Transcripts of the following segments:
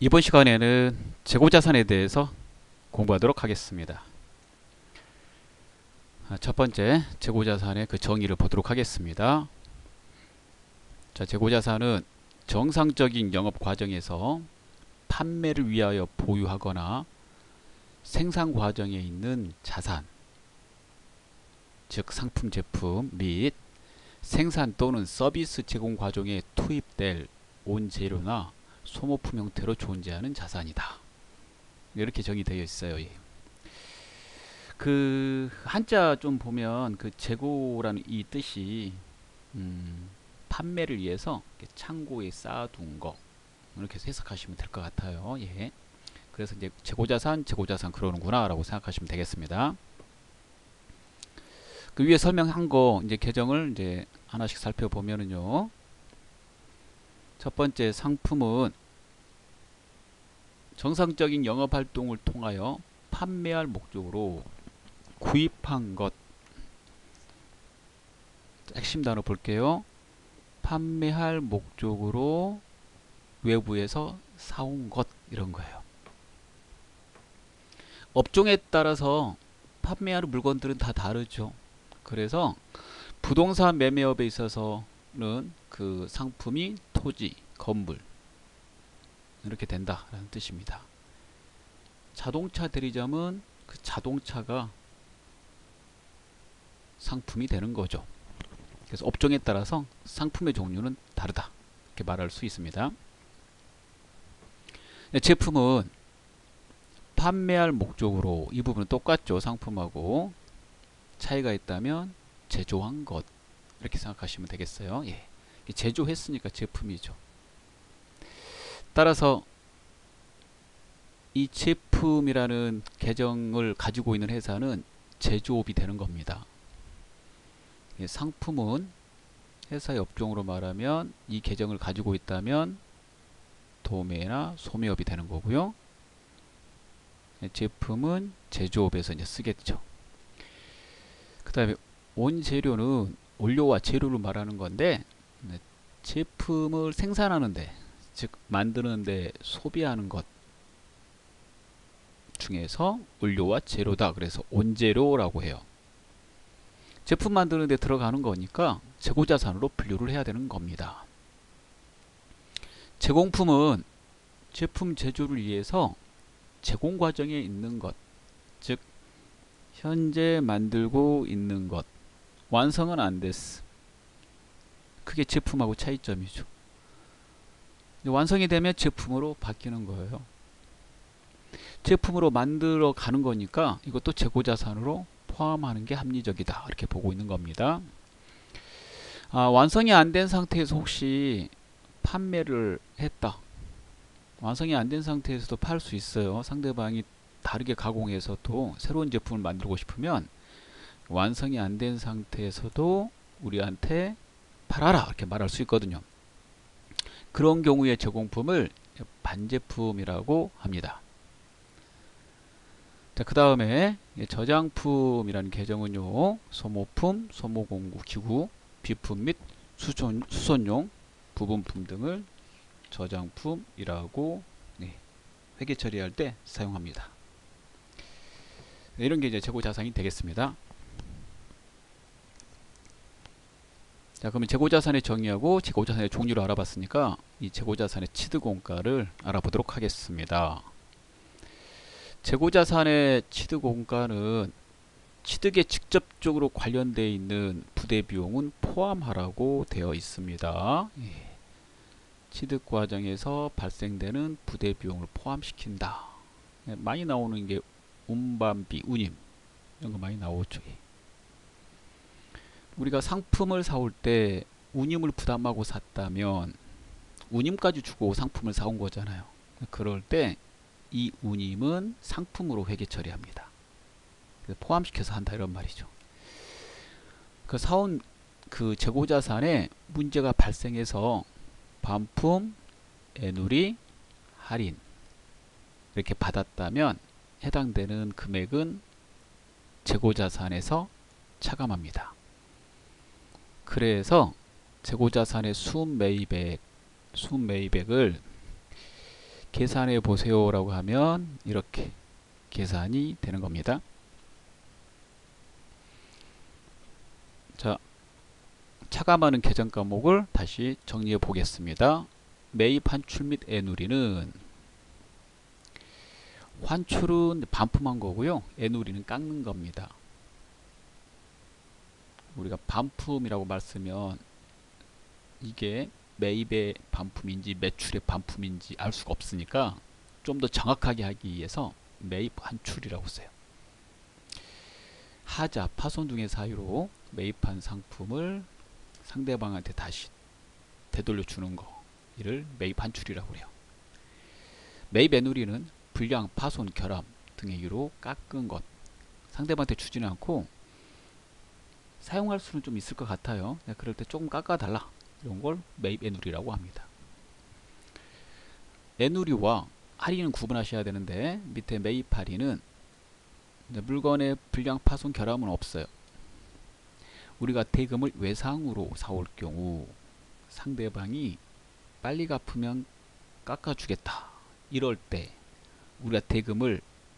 이번 시간에는 재고자산에 대해서 공부하도록 하겠습니다. 첫 번째, 재고자산의 그 정의를 보도록 하겠습니다. 자, 재고자산은 정상적인 영업 과정에서 판매를 위하여 보유하거나 생산 과정에 있는 자산, 즉 상품, 제품 및 생산 또는 서비스 제공 과정에 투입될 원재료나 소모품 형태로 존재하는 자산이다. 이렇게 정의되어 있어요. 그 한자 좀 보면 그 재고라는 이 뜻이 판매를 위해서 창고에 쌓아둔 거 이렇게 해석하시면 될 것 같아요. 예. 그래서 이제 재고자산 그러는구나라고 생각하시면 되겠습니다. 그 위에 설명한 거 이제 계정을 이제 하나씩 살펴보면은요. 첫 번째, 상품은 정상적인 영업 활동을 통하여 판매할 목적으로 구입한 것. 핵심 단어 볼게요. 판매할 목적으로 외부에서 사온 것, 이런 거예요. 업종에 따라서 판매하는 물건들은 다 다르죠. 그래서 부동산 매매업에 있어서는 그 상품이 토지, 건물 이렇게 된다라는 뜻입니다. 자동차 대리점은 그 자동차가 상품이 되는 거죠. 그래서 업종에 따라서 상품의 종류는 다르다 이렇게 말할 수 있습니다. 제품은 판매할 목적으로, 이 부분은 똑같죠. 상품하고 차이가 있다면 제조한 것 이렇게 생각하시면 되겠어요. 예. 제조했으니까 제품이죠. 따라서 이 제품이라는 계정을 가지고 있는 회사는 제조업이 되는 겁니다. 상품은 회사의 업종으로 말하면 이 계정을 가지고 있다면 도매나 소매업이 되는 거고요. 제품은 제조업에서 이제 쓰겠죠. 그 다음에 원재료는 원료와 재료를 말하는 건데, 제품을 생산하는데, 즉 만드는데 소비하는 것 중에서 원료와 재료다. 그래서 원재료라고 해요. 제품 만드는 데 들어가는 거니까 재고자산으로 분류를 해야 되는 겁니다. 제공품은 제품 제조를 위해서 제공 과정에 있는 것, 즉 현재 만들고 있는 것, 완성은 안 됐어. 그게 제품하고 차이점이죠. 완성이 되면 제품으로 바뀌는 거예요. 제품으로 만들어 가는 거니까 이것도 재고자산으로 포함하는 게 합리적이다 이렇게 보고 있는 겁니다. 완성이 안 된 상태에서 혹시 판매를 했다. 완성이 안 된 상태에서도 팔 수 있어요. 상대방이 다르게 가공해서 또 새로운 제품을 만들고 싶으면 완성이 안 된 상태에서도 우리한테 팔아라 이렇게 말할 수 있거든요. 그런 경우의 제공품을 반제품이라고 합니다. 자, 그 다음에 저장품이라는 계정은요, 소모품, 소모공구, 기구, 비품 및 수선용 부분품 등을 저장품이라고 회계 처리할 때 사용합니다. 이런 게 이제 재고자산이 되겠습니다. 자, 그러면 재고자산의 정의하고 재고자산의 종류를 알아봤으니까 이 재고자산의 취득원가를 알아보도록 하겠습니다. 재고자산의 취득원가는 취득에 직접적으로 관련되어 있는 부대비용은 포함하라고 되어 있습니다. 취득 과정에서 발생되는 부대비용을 포함시킨다. 많이 나오는 게 운반비, 운임 이런 거 많이 나오죠. 우리가 상품을 사올 때 운임을 부담하고 샀다면 운임까지 주고 상품을 사온 거잖아요. 그럴 때 이 운임은 상품으로 회계 처리합니다. 포함시켜서 한다 이런 말이죠. 그 사온 그 재고자산에 문제가 발생해서 반품, 애누리, 할인 이렇게 받았다면 해당되는 금액은 재고자산에서 차감합니다. 그래서 재고자산의 순매입액을 계산해 보세요 라고 하면 이렇게 계산이 되는 겁니다. 자, 차감하는 계정 과목을 다시 정리해 보겠습니다. 매입, 환출 및 애누리는, 환출은 반품한 거고요. 애누리는 깎는 겁니다. 우리가 반품이라고 말쓰면 이게 매입의 반품인지 매출의 반품인지 알 수가 없으니까 좀 더 정확하게 하기 위해서 매입 환출이라고 써요. 하자, 파손 등의 사유로 매입한 상품을 상대방한테 다시 되돌려 주는 거, 이를 매입 환출이라고 해요. 매입 애누리는 불량, 파손, 결함 등의 이유로 깎은 것, 상대방한테 주지는 않고 사용할 수는 좀 있을 것 같아요. 그럴 때 조금 깎아달라, 이런 걸 매입 애누리라고 합니다. 애누리와 할인은 구분하셔야 되는데, 밑에 매입 할인은 물건의 불량, 파손, 결함은 없어요. 우리가 대금을 외상으로 사올 경우 상대방이 빨리 갚으면 깎아주겠다, 이럴 때 우리가 대금을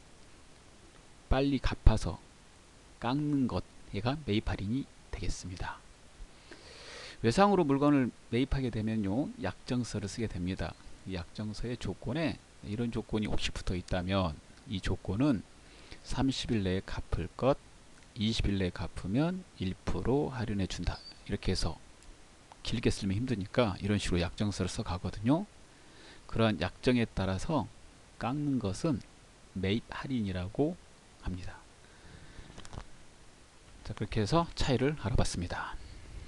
빨리 갚아서 깎는 것, 얘가 매입 할인이 되겠습니다. 외상으로 물건을 매입하게 되면요, 약정서를 쓰게 됩니다. 이 약정서의 조건에 이런 조건이 혹시 붙어 있다면 이 조건은 30일 내에 갚을 것, 20일 내에 갚으면 1% 할인해 준다, 이렇게 해서 길게 쓰면 힘드니까 이런 식으로 약정서를 써 가거든요. 그러한 약정에 따라서 깎는 것은 매입 할인이라고 합니다. 자, 그렇게 해서 차이를 알아봤습니다.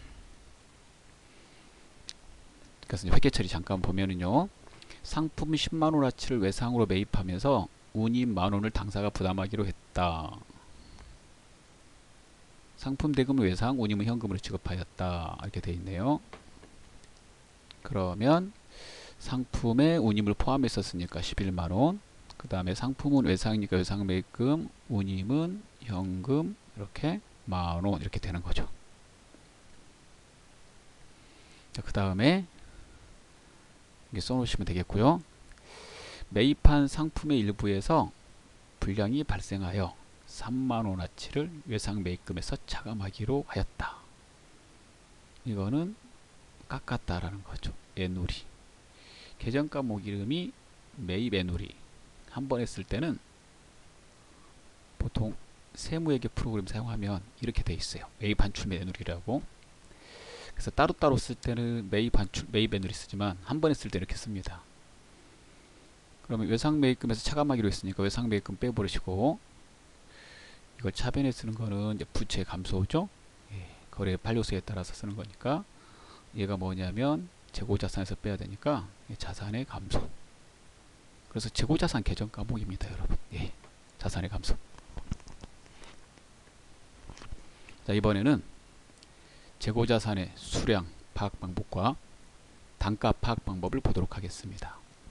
그래서 회계 처리 잠깐 보면은요, 상품 10만원어치를 외상으로 매입하면서 운임 만원을 당사가 부담하기로 했다. 상품 대금은 외상, 운임은 현금으로 지급하였다, 이렇게 되어 있네요. 그러면 상품에 운임을 포함했었으니까 11만원, 그 다음에 상품은 외상이니까 외상 매입금, 운임은 현금, 이렇게 만원, 이렇게 되는 거죠. 자, 그 다음에 이게 써놓으시면 되겠고요. 매입한 상품의 일부에서 불량이 발생하여 3만원어치를 외상 매입금에서 차감하기로 하였다. 이거는 깎았다라는 거죠. 애누리. 계정 과목 이름이 매입 애누리. 한 번 했을 때는 보통 세무회계 프로그램 사용하면 이렇게 돼 있어요. 매입 환출 및 애누리라고. 그래서 따로따로 쓸 때는 매입 환출, 매입 애누리 쓰지만 한 번 했을 때 이렇게 씁니다. 그러면 외상 매입금에서 차감하기로 했으니까 외상 매입금 빼버리시고, 이걸 차변에 쓰는 거는 이제 부채 감소죠. 예, 거래 반려수에 따라서 쓰는 거니까 얘가 뭐냐면 재고자산에서 빼야 되니까 자산의 감소. 그래서 재고자산 계정 과목입니다, 여러분. 예, 자산의 감소. 자, 이번에는 재고자산의 수량 파악 방법과 단가 파악 방법을 보도록 하겠습니다.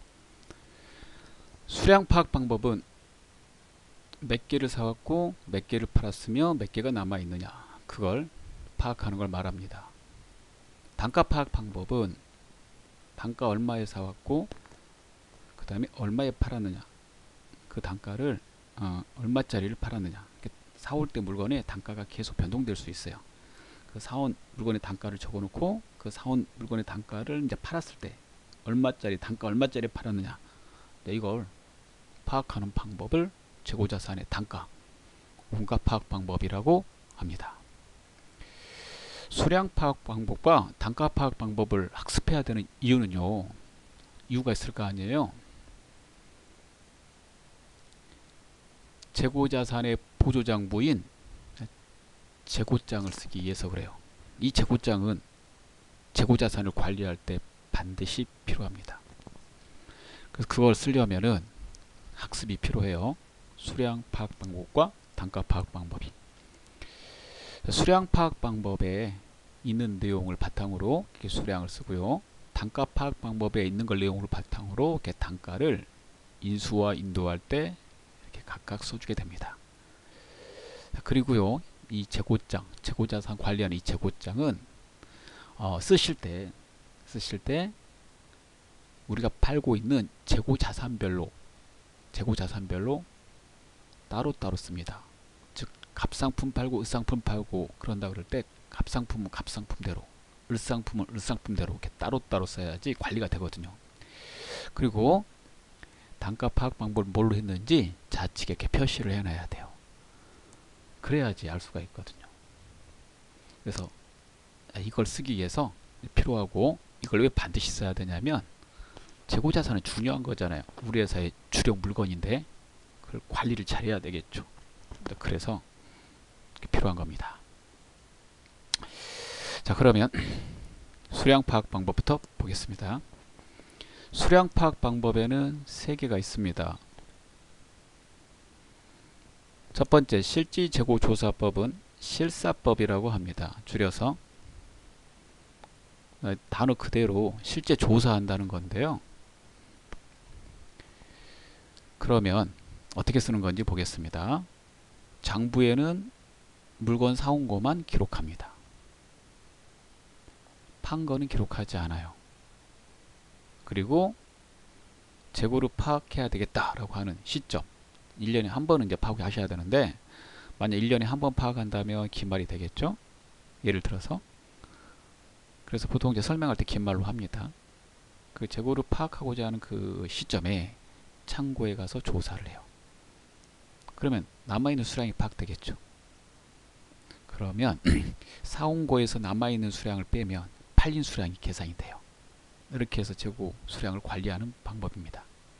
수량 파악 방법은 몇 개를 사왔고 몇 개를 팔았으며 몇 개가 남아 있느냐, 그걸 파악하는 걸 말합니다. 단가 파악 방법은 단가 얼마에 사왔고 그 다음에 얼마에 팔았느냐, 그 단가를 얼마짜리를 팔았느냐. 사올 때 물건의 단가가 계속 변동될 수 있어요. 그 사온 물건의 단가를 적어놓고 그 사온 물건의 단가를 이제 팔았을 때 얼마짜리, 단가 얼마짜리 팔았느냐, 이걸 파악하는 방법을 재고자산의 단가, 원가 파악 방법이라고 합니다. 수량 파악 방법과 단가 파악 방법을 학습해야 되는 이유는요, 이유가 있을 거 아니에요. 재고자산의 보조장부인 재고장을 쓰기 위해서 그래요. 이 재고장은 재고자산을 관리할 때 반드시 필요합니다. 그래서 그걸 쓰려면은 학습이 필요해요. 수량 파악 방법과 단가 파악 방법이. 수량 파악 방법에 있는 내용을 바탕으로 이렇게 수량을 쓰고요. 단가 파악 방법에 있는 걸 내용으로 바탕으로 이렇게 단가를 인수와 인도할 때 이렇게 각각 써주게 됩니다. 그리고요, 이 재고장, 재고자산 관리하는 이 재고장은 쓰실 때 우리가 팔고 있는 재고 자산별로 따로따로 씁니다. 즉 갑상품 팔고 을상품 팔고 그런다 그럴 때 갑상품은 갑상품대로, 을상품은 을상품대로 이렇게 따로따로 써야지 관리가 되거든요. 그리고 단가 파악 방법을 뭘로 했는지 좌측에 이렇게 표시를 해놔야 돼요. 그래야지 알 수가 있거든요. 그래서 이걸 쓰기 위해서 필요하고, 이걸 왜 반드시 써야 되냐면 재고자산은 중요한 거잖아요. 우리 회사의 주력 물건인데 그걸 관리를 잘해야 되겠죠. 그래서 필요한 겁니다. 자, 그러면 수량 파악 방법부터 보겠습니다. 수량 파악 방법에는 3개가 있습니다. 첫 번째, 실지재고조사법은 실사법이라고 합니다. 줄여서 단어 그대로 실제 조사한다는 건데요. 그러면 어떻게 쓰는 건지 보겠습니다. 장부에는 물건 사온 것만 기록합니다. 판 거는 기록하지 않아요. 그리고 재고를 파악해야 되겠다라고 하는 시점, 1년에 한 번은 이제 파악하셔야 되는데, 만약 1년에 한 번 파악한다면 긴말이 되겠죠. 예를 들어서. 그래서 보통 이제 설명할 때 긴말로 합니다. 그 재고를 파악하고자 하는 그 시점에 창고에 가서 조사를 해요. 그러면 남아있는 수량이 파악되겠죠. 그러면 사온 거에서 남아있는 수량을 빼면 팔린 수량이 계산이 돼요. 이렇게 해서 재고 수량을 관리하는 방법입니다.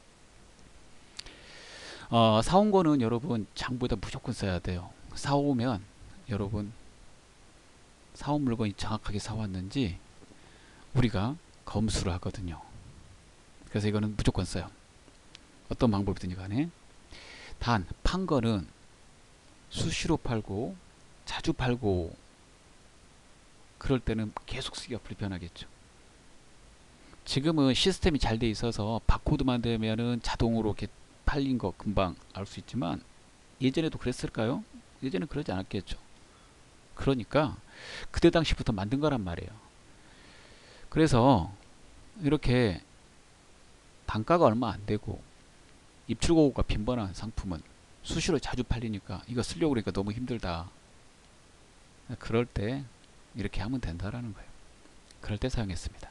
사온 거는 여러분 장부에다 무조건 써야 돼요. 사오면 여러분 사온 물건이 정확하게 사왔는지 우리가 검수를 하거든요. 그래서 이거는 무조건 써요. 어떤 방법이든지 간에. 단 판 거는 수시로 팔고 자주 팔고 그럴 때는 계속 쓰기가 불편하겠죠. 지금은 시스템이 잘 돼 있어서 바코드만 되면은 자동으로 이렇게 팔린 거 금방 알 수 있지만, 예전에도 그랬을까요? 예전에 그러지 않았겠죠. 그러니까 그때 당시부터 만든 거란 말이에요. 그래서 이렇게 단가가 얼마 안 되고 입출고가 빈번한 상품은 수시로 자주 팔리니까 이거 쓰려고 그러니까 너무 힘들다. 그럴 때 이렇게 하면 된다라는 거예요. 그럴 때 사용했습니다.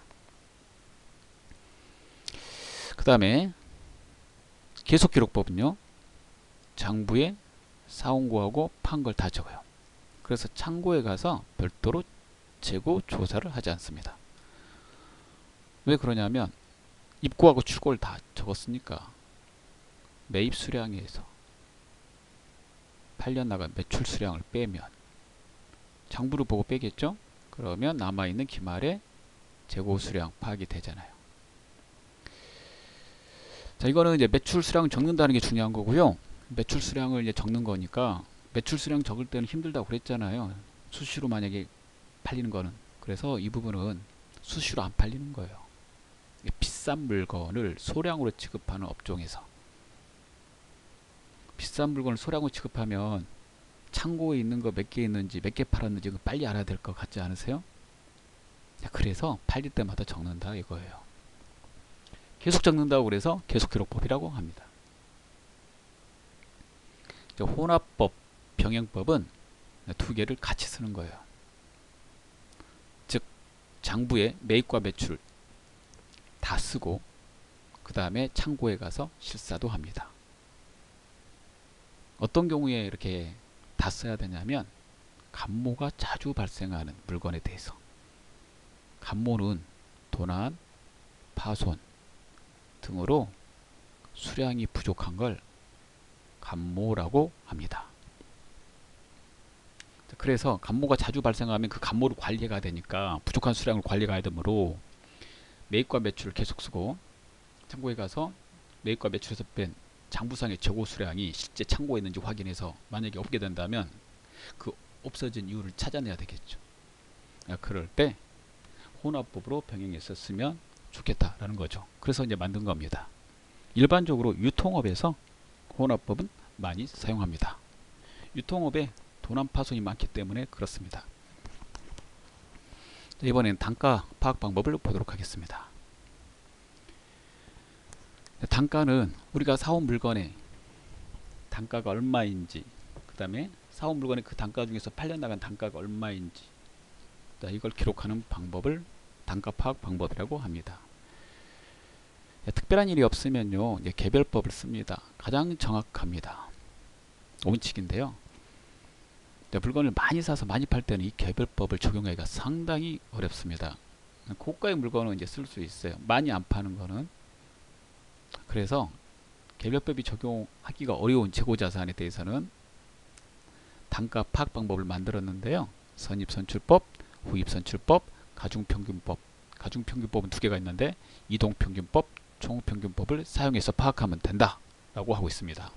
그 다음에 계속기록법은요, 장부에 사온 거하고 판 걸 다 적어요. 그래서 창고에 가서 별도로 재고 조사를 하지 않습니다. 왜 그러냐면 입고하고 출고를 다 적었으니까 매입 수량에서 팔려 나간 매출 수량을 빼면 장부를 보고 빼겠죠. 그러면 남아있는 기말에 재고 수량 파악이 되잖아요. 자, 이거는 이제 매출 수량을 적는다는 게 중요한 거고요. 매출 수량을 이제 적는 거니까, 매출 수량 적을 때는 힘들다고 그랬잖아요. 수시로 만약에 팔리는 거는. 그래서 이 부분은 수시로 안 팔리는 거예요. 비싼 물건을 소량으로 취급하는 업종에서. 비싼 물건을 소량으로 취급하면 창고에 있는 거 몇 개 있는지, 몇 개 팔았는지 빨리 알아야 될 것 같지 않으세요? 그래서 팔릴 때마다 적는다 이거예요. 계속 적는다고 그래서 계속기록법이라고 합니다. 혼합법, 병행법은 두 개를 같이 쓰는 거예요. 즉 장부에 매입과 매출 다 쓰고 그 다음에 창고에 가서 실사도 합니다. 어떤 경우에 이렇게 다 써야 되냐면, 감모가 자주 발생하는 물건에 대해서. 감모는 도난, 파손 등으로 수량이 부족한 걸 감모라고 합니다. 그래서 감모가 자주 발생하면 그 감모를 관리가 되니까 부족한 수량을 관리가 되므로 매입과 매출을 계속 쓰고, 창고에 가서 매입과 매출에서 뺀 장부상의 재고 수량이 실제 창고에 있는지 확인해서 만약에 없게 된다면 그 없어진 이유를 찾아내야 되겠죠. 그럴 때 혼합법으로 병행해서 쓰면 좋겠다라는 거죠. 그래서 이제 만든 겁니다. 일반적으로 유통업에서 혼합법은 많이 사용합니다. 유통업에 도난 파손이 많기 때문에 그렇습니다. 이번엔 단가 파악 방법을 보도록 하겠습니다. 단가는 우리가 사온 물건의 단가가 얼마인지, 그 다음에 사온 물건의 그 단가 중에서 팔려나간 단가가 얼마인지, 이걸 기록하는 방법을 단가 파악 방법이라고 합니다. 특별한 일이 없으면요, 개별법을 씁니다. 가장 정확합니다. 원칙인데요. 물건을 많이 사서 많이 팔 때는 이 개별법을 적용하기가 상당히 어렵습니다. 고가의 물건은 이제 쓸 수 있어요. 많이 안 파는 거는. 그래서 개별법이 적용하기가 어려운 재고자산에 대해서는 단가 파악 방법을 만들었는데요. 선입선출법, 후입선출법, 가중평균법. 가중평균법은 두 개가 있는데 이동평균법, 총평균법을 사용해서 파악하면 된다 라고 하고 있습니다.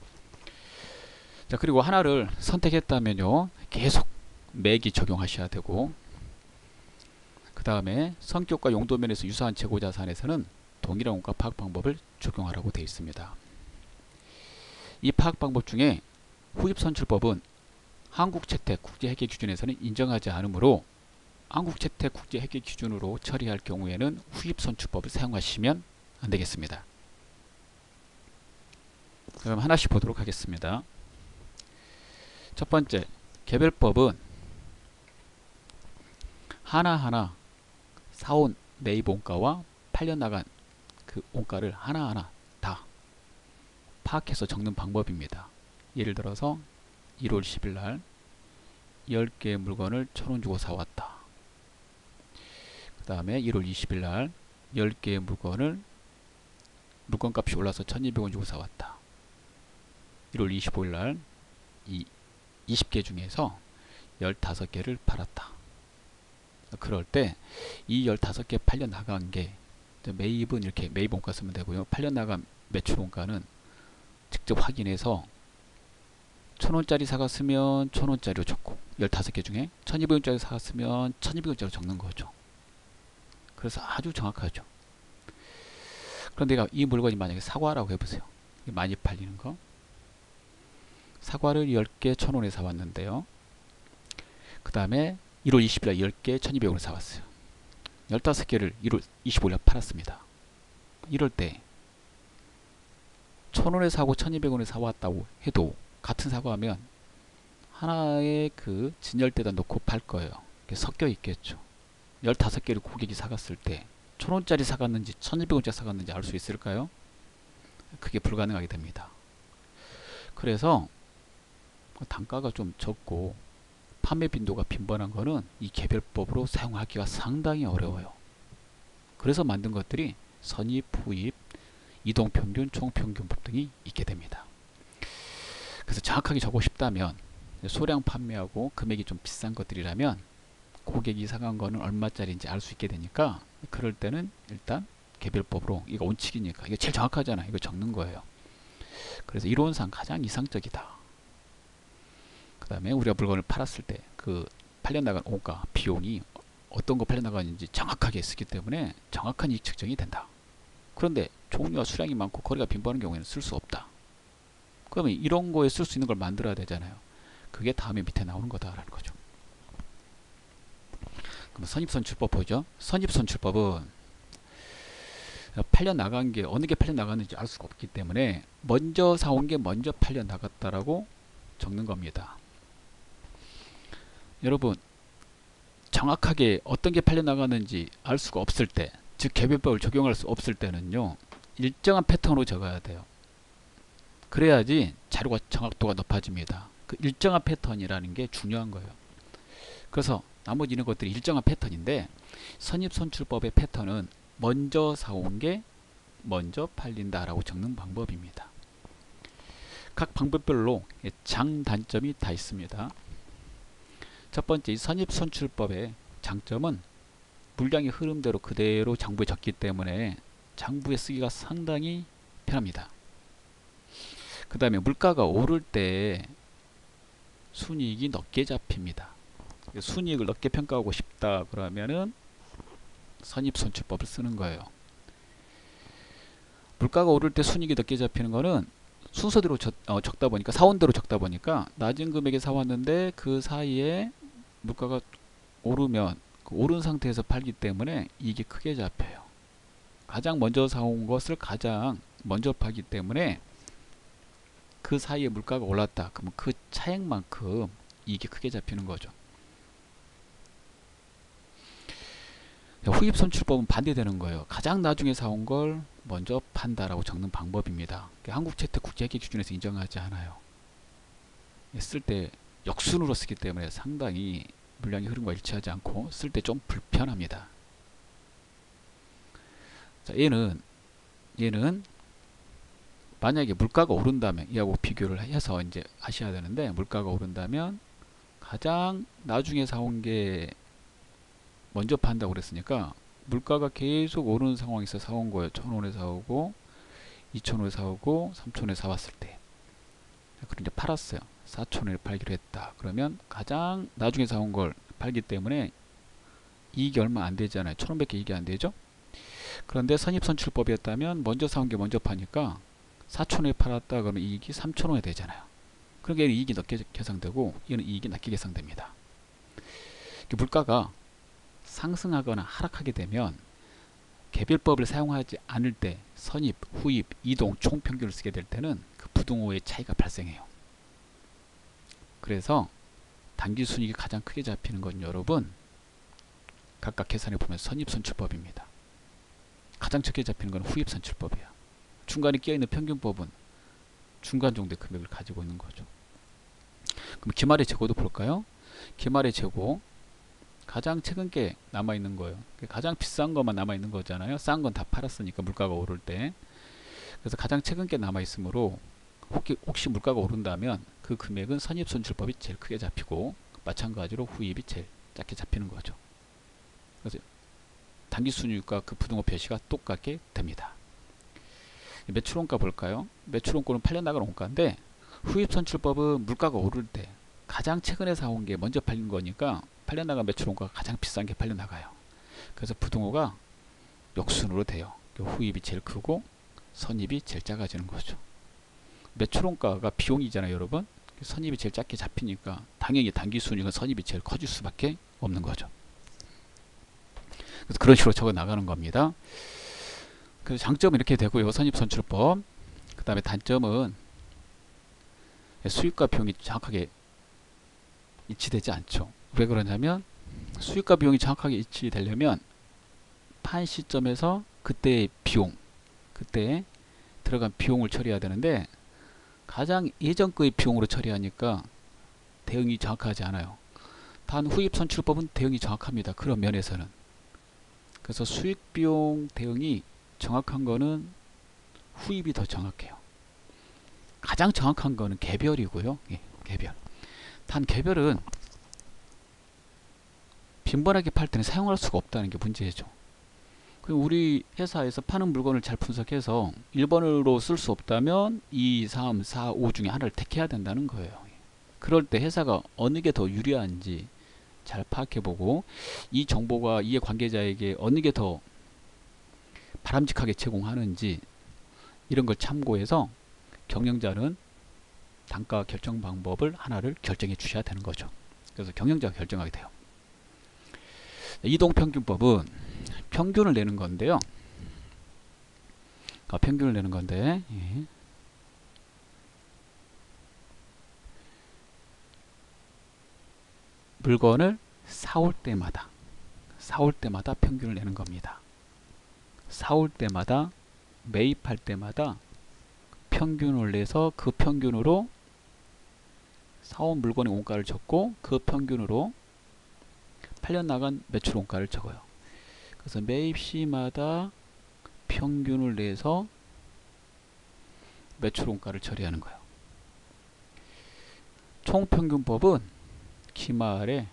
자, 그리고 하나를 선택했다면요, 계속 매기 적용하셔야 되고, 그 다음에 성격과 용도 면에서 유사한 재고자산에서는 동일한 원가 파악 방법을 적용하라고 되어 있습니다. 이 파악 방법 중에 후입선출법은 한국채택국제회계기준에서는 인정하지 않으므로 한국채택국제회계기준으로 처리할 경우에는 후입선출법을 사용하시면 안되겠습니다. 그럼 하나씩 보도록 하겠습니다. 첫 번째, 개별법은 하나하나 사온 매입 원가와 팔려나간 그 원가를 하나하나 다 파악해서 적는 방법입니다. 예를 들어서 1월 10일 날 10개의 물건을 1,000원 주고 사왔다. 그 다음에 1월 20일 날 10개의 물건을 물건값이 올라서 1,200원 주고 사왔다. 1월 25일 날 이 20개 중에서 15개를 팔았다. 그럴 때 이 15개 팔려 나간 게, 매입은 이렇게 매입 원가 쓰면 되고요. 팔려 나간 매출 원가는 직접 확인해서 1,000원짜리 사갔으면 1,000원짜리로 적고, 15개 중에 1,200원짜리 사갔으면 1,200원짜리로 적는 거죠. 그래서 아주 정확하죠. 그런데 이 물건이 만약에 사과라고 해보세요. 많이 팔리는 거. 사과를 10개 1,000원에 사왔는데요. 그 다음에 1월 20일 날 10개 1,200원에 사왔어요. 15개를 1월 25일 날 팔았습니다. 이럴 때 1,000원에 사고 1,200원에 사왔다고 해도 같은 사과하면 하나의 그 진열대에다 놓고 팔 거예요. 섞여 있겠죠. 15개를 고객이 사갔을 때 1,000원짜리 사갔는지 1,200원짜리 사갔는지 알 수 있을까요? 그게 불가능하게 됩니다. 그래서 단가가 좀 적고 판매 빈도가 빈번한 거는 이 개별법으로 사용하기가 상당히 어려워요. 그래서 만든 것들이 선입, 후입, 이동평균, 총평균법 등이 있게 됩니다. 그래서 정확하게 적고 싶다면, 소량 판매하고 금액이 좀 비싼 것들이라면 고객이 사간 거는 얼마짜리인지 알 수 있게 되니까, 그럴 때는 일단 개별법으로, 이거 원칙이니까 이거 제일 정확하잖아, 이거 적는 거예요. 그래서 이론상 가장 이상적이다. 그 다음에 우리가 물건을 팔았을 때 그 팔려나간 원가, 비용이 어떤 거 팔려나가는지 정확하게 쓰기 때문에 정확한 이익 측정이 된다. 그런데 종류와 수량이 많고 거리가 빈번한 경우에는 쓸 수 없다. 그러면 이런 거에 쓸 수 있는 걸 만들어야 되잖아요. 그게 다음에 밑에 나오는 거다라는 거죠. 그럼 선입선출법 보죠. 선입선출법은 팔려나간 게 어느 게 팔려나갔는지 알 수가 없기 때문에 먼저 사온 게 먼저 팔려나갔다라고 적는 겁니다. 여러분, 정확하게 어떤 게 팔려나가는지 알 수가 없을 때, 즉 개별법을 적용할 수 없을 때는요, 일정한 패턴으로 적어야 돼요. 그래야지 자료가 정확도가 높아집니다. 그 일정한 패턴이라는 게 중요한 거예요. 그래서 나머지 이런 것들이 일정한 패턴인데, 선입선출법의 패턴은 먼저 사온 게 먼저 팔린다라고 적는 방법입니다. 각 방법별로 장단점이 다 있습니다. 첫 번째, 이 선입선출법의 장점은 물량의 흐름대로 그대로 장부에 적기 때문에 장부에 쓰기가 상당히 편합니다. 그 다음에 물가가 오를 때 순이익이 높게 잡힙니다. 순이익을 높게 평가하고 싶다 그러면은 선입선출법을 쓰는 거예요. 물가가 오를 때 순이익이 높게 잡히는 거는 순서대로 적다 보니까, 사온대로 적다 보니까 낮은 금액에 사왔는데 그 사이에 물가가 오르면 그 오른 상태에서 팔기 때문에 이익이 크게 잡혀요. 가장 먼저 사온 것을 가장 먼저 팔기 때문에 그 사이에 물가가 올랐다. 그러면 그 차액만큼 이익이 크게 잡히는 거죠. 후입 선출법은 반대되는 거예요. 가장 나중에 사온 걸 먼저 판다라고 적는 방법입니다. 한국채택국제회계 기준에서 인정하지 않아요. 쓸 때 역순으로 쓰기 때문에 상당히 물량의 흐름과 일치하지 않고 쓸 때 좀 불편합니다. 자, 얘는 만약에 물가가 오른다면 이하고 비교를 해서 이제 하셔야 되는데, 물가가 오른다면 가장 나중에 사온 게 먼저 판다고 그랬으니까 물가가 계속 오르는 상황에서 사온 거예요. 1,000원에 사오고 2,000원에 사오고 3,000원에 사왔을 때, 그리고 이제 팔았어요. 4,000원에 팔기로 했다. 그러면 가장 나중에 사온 걸 팔기 때문에 이익이 얼마 안 되잖아요. 1,000원밖에 이익이 안 되죠. 그런데 선입선출법이었다면 먼저 사온 게 먼저 파니까 4,000원에 팔았다 그러면 이익이 3,000원이 되잖아요. 그러니까 얘는 이익이 높게 계상되고 얘는 이익이 낮게 계상됩니다. 물가가 상승하거나 하락하게 되면 개별법을 사용하지 않을 때 선입, 후입, 이동, 총평균을 쓰게 될 때는 그 부등호의 차이가 발생해요. 그래서 단기순이익이 가장 크게 잡히는 건 여러분 각각 계산해 보면 선입선출법입니다. 가장 적게 잡히는 건 후입선출법이야. 중간에 끼어있는 평균법은 중간 정도의 금액을 가지고 있는 거죠. 그럼 기말의 재고도 볼까요? 기말의 재고 가장 최근 게 남아있는 거예요. 가장 비싼 것만 남아있는 거잖아요. 싼 건 다 팔았으니까 물가가 오를 때. 그래서 가장 최근 게 남아있으므로 혹시 물가가 오른다면 그 금액은 선입선출법이 제일 크게 잡히고 마찬가지로 후입이 제일 작게 잡히는 거죠. 그래서 단기순이익과 그 부등호 표시가 똑같게 됩니다. 매출원가 볼까요? 매출원가는 팔려나가는 원가인데 후입선출법은 물가가 오를 때 가장 최근에 사온 게 먼저 팔린 거니까 팔려나간 매출원가가 가장 비싼 게 팔려나가요. 그래서 부등호가 역순으로 돼요. 후입이 제일 크고 선입이 제일 작아지는 거죠. 매출원가가 비용이잖아요, 여러분. 선입이 제일 작게 잡히니까 당연히 단기순이익은 선입이 제일 커질 수밖에 없는 거죠. 그래서 그런 식으로 적어 나가는 겁니다. 그래서 장점은 이렇게 되고요. 선입선출법. 그 다음에 단점은 수익과 비용이 정확하게 일치되지 않죠. 왜 그러냐면 수익과 비용이 정확하게 일치되려면 판 시점에서 그때의 비용, 그때 들어간 비용을 처리해야 되는데 가장 예전 거의 비용으로 처리하니까 대응이 정확하지 않아요. 단 후입선출법은 대응이 정확합니다. 그런 면에서는. 그래서 수익비용 대응이 정확한 거는 후입이 더 정확해요. 가장 정확한 거는 개별이고요. 예, 개별. 단 개별은 빈번하게 팔 때는 사용할 수가 없다는 게 문제죠. 우리 회사에서 파는 물건을 잘 분석해서 1번으로 쓸 수 없다면 2, 3, 4, 5 중에 하나를 택해야 된다는 거예요. 그럴 때 회사가 어느 게 더 유리한지 잘 파악해보고 이 정보가 이해 관계자에게 어느 게 더 바람직하게 제공하는지 이런 걸 참고해서 경영자는 단가 결정 방법을 하나를 결정해 주셔야 되는 거죠. 그래서 경영자가 결정하게 돼요. 이동평균법은 평균을 내는 건데요. 평균을 내는 건데 예. 물건을 사올 때마다 평균을 내는 겁니다. 사올 때마다 매입할 때마다 평균을 내서 그 평균으로 사온 물건의 원가를 적고 그 평균으로 팔려나간 매출 원가를 적어요. 그래서 매입 시마다 평균을 내서 매출 원가를 처리하는 거예요. 총평균법은 기말에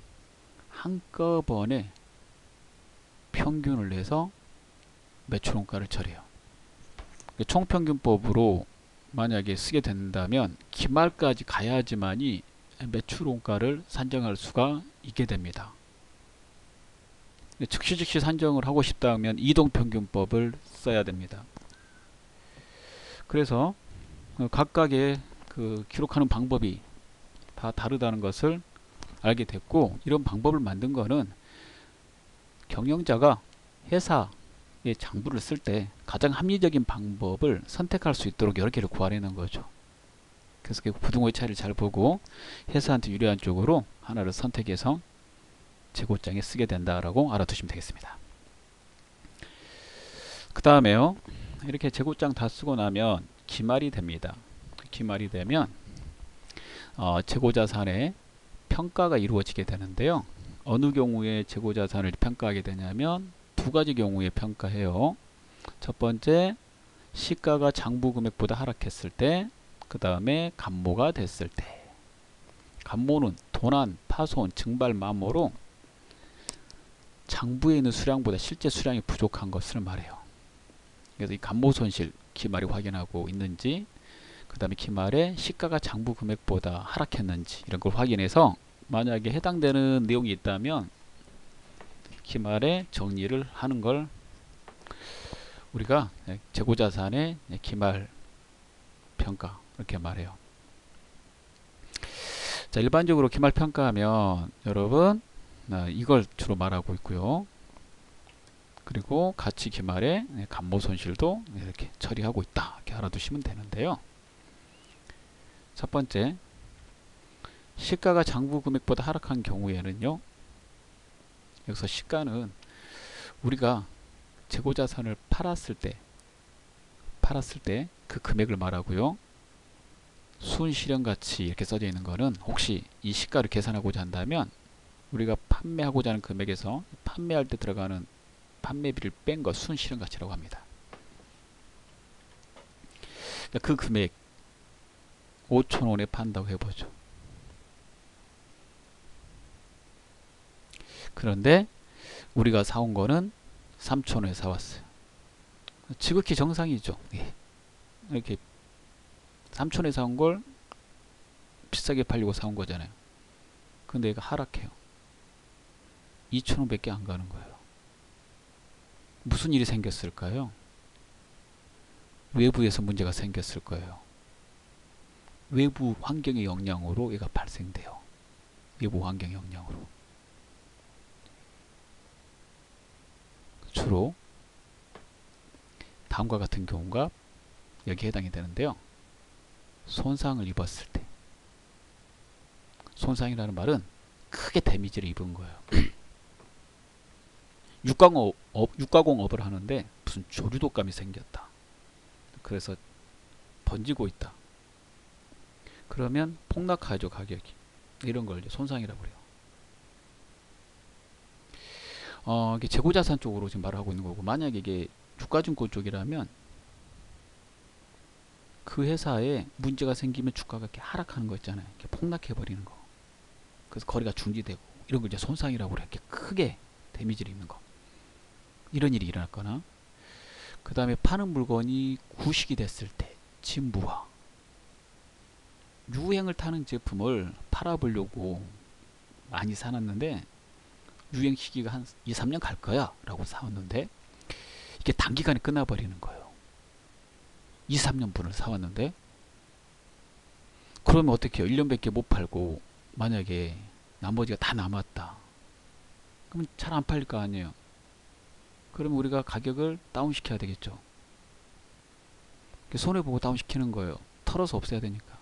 한꺼번에 평균을 내서 매출 원가를 처리해요. 총평균법으로 만약에 쓰게 된다면 기말까지 가야지만이 매출 원가를 산정할 수가 있게 됩니다. 즉시 산정을 하고 싶다면 이동평균법을 써야 됩니다. 그래서 각각의 그 기록하는 방법이 다 다르다는 것을 알게 됐고, 이런 방법을 만든 거는 경영자가 회사 장부를 쓸 때 가장 합리적인 방법을 선택할 수 있도록 여러 개를 구하려는 거죠. 그래서 부등호의 차이를 잘 보고 회사한테 유리한 쪽으로 하나를 선택해서 재고장에 쓰게 된다라고 알아두시면 되겠습니다. 그 다음에요, 이렇게 재고장 다 쓰고 나면 기말이 됩니다. 기말이 되면 재고자산의 평가가 이루어지게 되는데요. 어느 경우에 재고자산을 평가하게 되냐면 두 가지 경우에 평가해요. 첫 번째, 시가가 장부 금액보다 하락했을 때, 그 다음에 감모가 됐을 때. 감모는 도난, 파손, 증발, 마모로 장부에 있는 수량보다 실제 수량이 부족한 것을 말해요. 그래서 이 감모 손실 기말이 확인하고 있는지, 그 다음에 기말에 시가가 장부 금액보다 하락했는지 이런 걸 확인해서 만약에 해당되는 내용이 있다면 기말에 정리를 하는 걸 우리가 재고자산의 기말 평가 이렇게 말해요. 자, 일반적으로 기말 평가하면 여러분 이걸 주로 말하고 있고요. 그리고 같이 기말에 감모 손실도 이렇게 처리하고 있다 이렇게 알아두시면 되는데요. 첫 번째, 시가가 장부 금액보다 하락한 경우에는요, 여기서 시가는 우리가 재고자산을 팔았을 때 그 금액을 말하고요. 순실현가치 이렇게 써져 있는 거는 혹시 이 시가를 계산하고자 한다면 우리가 판매하고자 하는 금액에서 판매할 때 들어가는 판매비를 뺀 거 순실현가치라고 합니다. 그 금액 5,000원에 판다고 해보죠. 그런데 우리가 사온 거는 3,000원에 사왔어요. 지극히 정상이죠. 이렇게 3,000원에 사온 걸 비싸게 팔려고 사온 거잖아요. 근데 얘가 하락해요. 2,000원 밖에 안 가는 거예요. 무슨 일이 생겼을까요? 외부에서 문제가 생겼을 거예요. 외부 환경의 영향으로 얘가 발생돼요. 외부 환경 영향으로. 주로 다음과 같은 경우가 여기에 해당이 되는데요. 손상을 입었을 때. 손상이라는 말은 크게 데미지를 입은 거예요. 육가공업을 하는데 무슨 조류독감이 생겼다. 그래서 번지고 있다. 그러면 폭락하죠, 가격이. 이런 걸 이제 손상이라고 그래요. 이게 재고자산 쪽으로 지금 말하고 있는 거고, 만약에 이게 유가증권 쪽이라면 그 회사에 문제가 생기면 주가가 이렇게 하락하는 거 있잖아요. 이렇게 폭락해 버리는 거. 그래서 거래가 중지되고 이런 걸 이제 손상이라고 그래요. 이렇게 크게 데미지를 입는 거. 이런 일이 일어났거나, 그 다음에 파는 물건이 구식이 됐을 때 진부화. 유행을 타는 제품을 팔아보려고 많이 사놨는데 유행 시기가 한 2, 3년 갈 거야 라고 사왔는데 이게 단기간에 끝나버리는 거예요. 2, 3년분을 사왔는데 그러면 어떻게 해요? 1년밖에 못 팔고 만약에 나머지가 다 남았다. 그러면 잘 안 팔릴 거 아니에요. 그러면 우리가 가격을 다운시켜야 되겠죠. 손해보고 다운시키는 거예요. 털어서 없애야 되니까.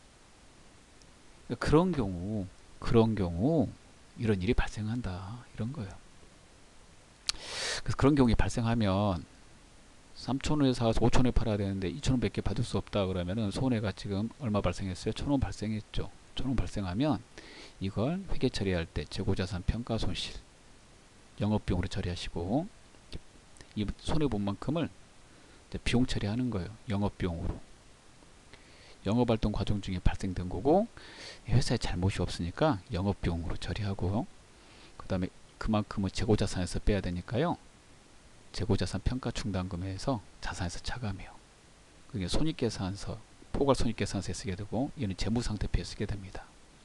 그런 경우 이런 일이 발생한다. 이런 거예요. 그래서 그런 경우에 발생하면 3,000원에 사서 5,000원에 팔아야 되는데 2,000원 밖에 받을 수 없다 그러면은 손해가 지금 얼마 발생했어요? 1,000원 발생했죠. 1,000원 발생하면 이걸 회계 처리할 때 재고자산 평가 손실 영업비용으로 처리하시고 이 손해본 만큼을 이제 비용 처리하는 거예요. 영업비용으로. 영업활동 과정 중에 발생된 거고 회사에 잘못이 없으니까 영업비용으로 처리하고, 그 다음에 그만큼은 재고자산에서 빼야 되니까요. 재고자산 평가충당금에서 자산에서 차감해요. 그게 손익계산서, 포괄손익계산서에 쓰게 되고 얘는 재무상태표에 쓰게 됩니다.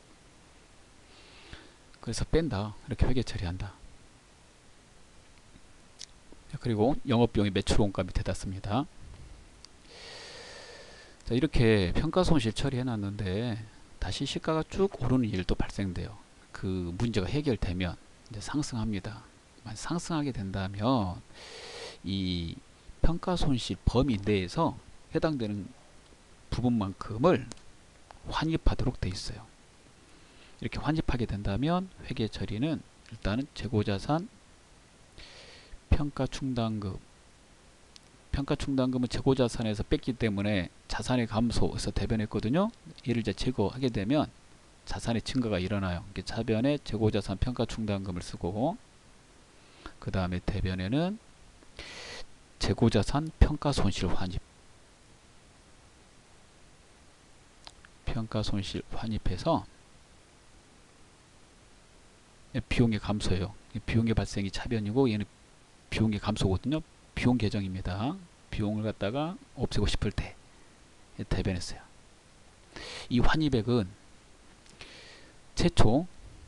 그래서 뺀다. 이렇게 회계 처리한다. 그리고 영업비용이 매출원가 밑에다 씁니다. 자, 이렇게 평가손실 처리해놨는데 다시 시가가 쭉 오르는 일도 발생돼요. 그 문제가 해결되면 이제 상승합니다. 상승하게 된다면 이 평가손실 범위 내에서 해당되는 부분만큼을 환입하도록 돼 있어요. 이렇게 환입하게 된다면 회계 처리는 일단은 재고자산 평가충당금, 평가충당금은 재고자산에서 뺐기 때문에 자산의 감소에서 대변했거든요. 이를 이제 제거하게 되면 자산의 증가가 일어나요. 자변에 재고자산 평가충당금을 쓰고, 그 다음에 대변에는 재고자산 평가손실 환입, 평가손실 환입해서 비용의 감소예요. 비용의 발생이 차변이고 얘는 비용의 감소거든요. 비용 계정입니다. 비용을 갖다가 없애고 싶을 때 대변했어요. 이 환입액은 최초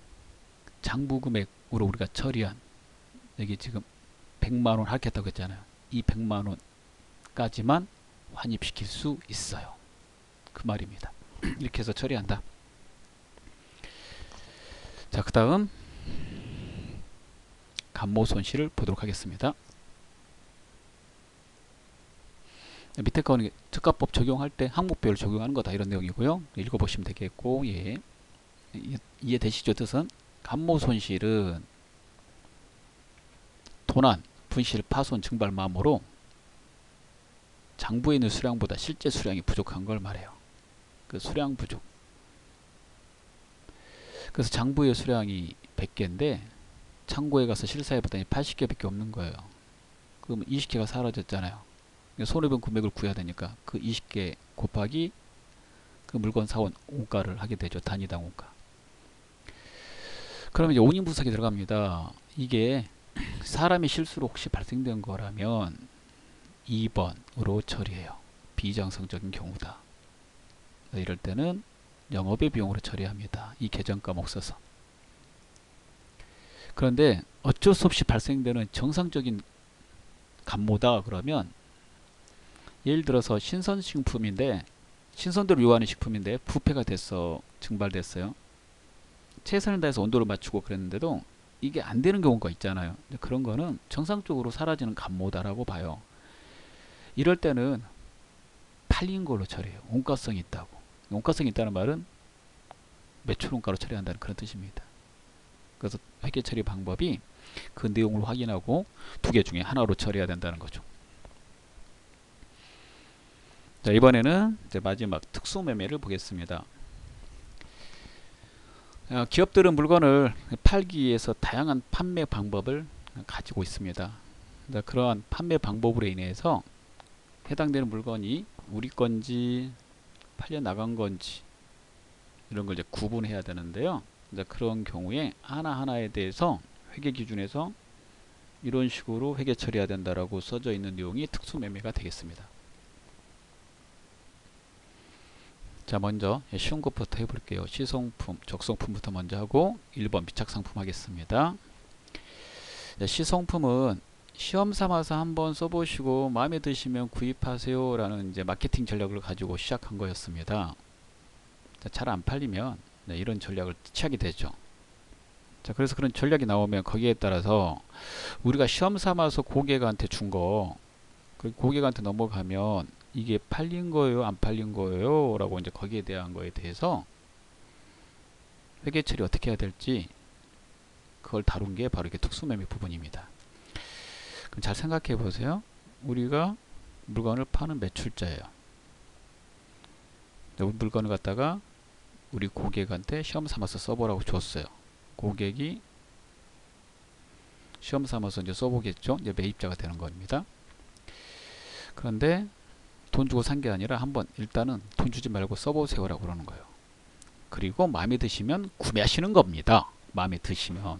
장부금액으로 우리가 처리한, 여기 지금 100만원 하겠다고 했잖아요. 이 100만원까지만 환입시킬 수 있어요. 그 말입니다. 이렇게 해서 처리한다. 자, 그 다음 감모손실을 보도록 하겠습니다. 밑에 거는 특가법 적용할 때 항목별 적용하는 거다, 이런 내용이고요. 읽어보시면 되겠고, 예. 이해되시죠? 뜻은 감모손실은 도난, 분실, 파손, 증발마모로 장부에 있는 수량보다 실제 수량이 부족한 걸 말해요. 그 수량 부족. 그래서 장부의 수량이 100개인데 창고에 가서 실사해 봤더니 80개밖에 없는 거예요. 그럼 20개가 사라졌잖아요. 손해배분 금액을 구해야 되니까 그 20개 곱하기 그 물건 사온 원가를 하게 되죠. 단위당 원가. 그러면 이제 원인분석이 들어갑니다. 이게 사람의 실수로 혹시 발생된 거라면 2번으로 처리해요. 비정상적인 경우다. 이럴 때는 영업의 비용으로 처리합니다. 이 계정 과목 써서. 그런데 어쩔 수 없이 발생되는 정상적인 감모다 그러면, 예를 들어서 신선식품인데, 신선도를 요하는 식품인데 부패가 됐어, 증발됐어요. 최선을 다해서 온도를 맞추고 그랬는데도 이게 안 되는 경우가 있잖아요. 그런 거는 정상적으로 사라지는 감모다라고 봐요. 이럴 때는 팔린 걸로 처리해요. 원가성이 있다고. 원가성이 있다는 말은 매출 원가로 처리한다는 그런 뜻입니다. 그래서 회계 처리 방법이 그 내용을 확인하고 두 개 중에 하나로 처리해야 된다는 거죠. 자, 이번에는 이제 마지막 특수매매를 보겠습니다. 기업들은 물건을 팔기 위해서 다양한 판매 방법을 가지고 있습니다. 그러한 판매 방법으로 인해서 해당되는 물건이 우리 건지 팔려 나간 건지 이런 걸 이제 구분해야 되는데요. 그런 경우에 하나하나에 대해서 회계 기준에서 이런 식으로 회계 처리해야 된다라고 써져 있는 내용이 특수매매가 되겠습니다. 자, 먼저 쉬운 것부터 해볼게요. 시성품, 적성품부터 먼저 하고 1번 미착상품 하겠습니다. 자, 시성품은 시험 삼아서 한번 써보시고 마음에 드시면 구입하세요 라는 이제 마케팅 전략을 가지고 시작한 거였습니다. 잘 안 팔리면 이런 전략을 취하게 되죠. 자, 그래서 그런 전략이 나오면 거기에 따라서 우리가 시험 삼아서 고객한테 준 거, 그 고객한테 넘어가면 이게 팔린 거예요, 안 팔린 거예요 라고 이제 거기에 대한 거에 대해서 회계 처리 어떻게 해야 될지 그걸 다룬 게 바로 이게 특수매매 부분입니다. 그럼 잘 생각해 보세요. 우리가 물건을 파는 매출자예요. 물건을 갖다가 우리 고객한테 시험 삼아서 써보라고 줬어요. 고객이 시험 삼아서 이제 써보겠죠. 이제 매입자가 되는 겁니다. 그런데 돈 주고 산 게 아니라 한번 일단은 돈 주지 말고 써보세요 라고 그러는 거예요. 그리고 마음에 드시면 구매하시는 겁니다. 마음에 드시면.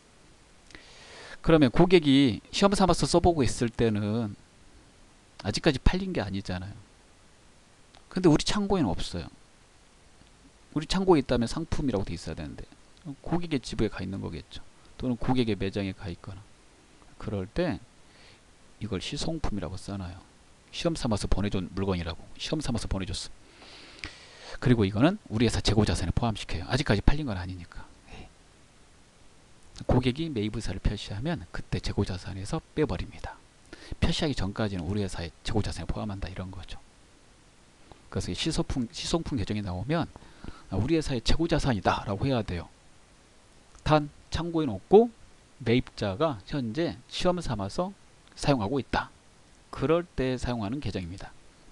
그러면 고객이 시험 삼아서 써보고 있을 때는 아직까지 팔린 게 아니잖아요. 근데 우리 창고에는 없어요. 우리 창고에 있다면 상품이라고 돼 있어야 되는데 고객의 집에 가 있는 거겠죠. 또는 고객의 매장에 가 있거나. 그럴 때 이걸 시송품이라고 써놔요. 시험 삼아서 보내준 물건이라고. 시험 삼아서 보내줬어. 그리고 이거는 우리 회사 재고자산에 포함시켜요. 아직까지 팔린 건 아니니까. 고객이 매입 의사를 표시하면 그때 재고자산에서 빼버립니다. 표시하기 전까지는 우리 회사의 재고자산에 포함한다 이런 거죠. 그래서 시송품 계정이 나오면 우리 회사의 재고자산이다 라고 해야 돼요. 단 창고에 놓고 매입자가 현재 시험 삼아서 사용하고 있다. 그럴 때 사용하는 계정입니다.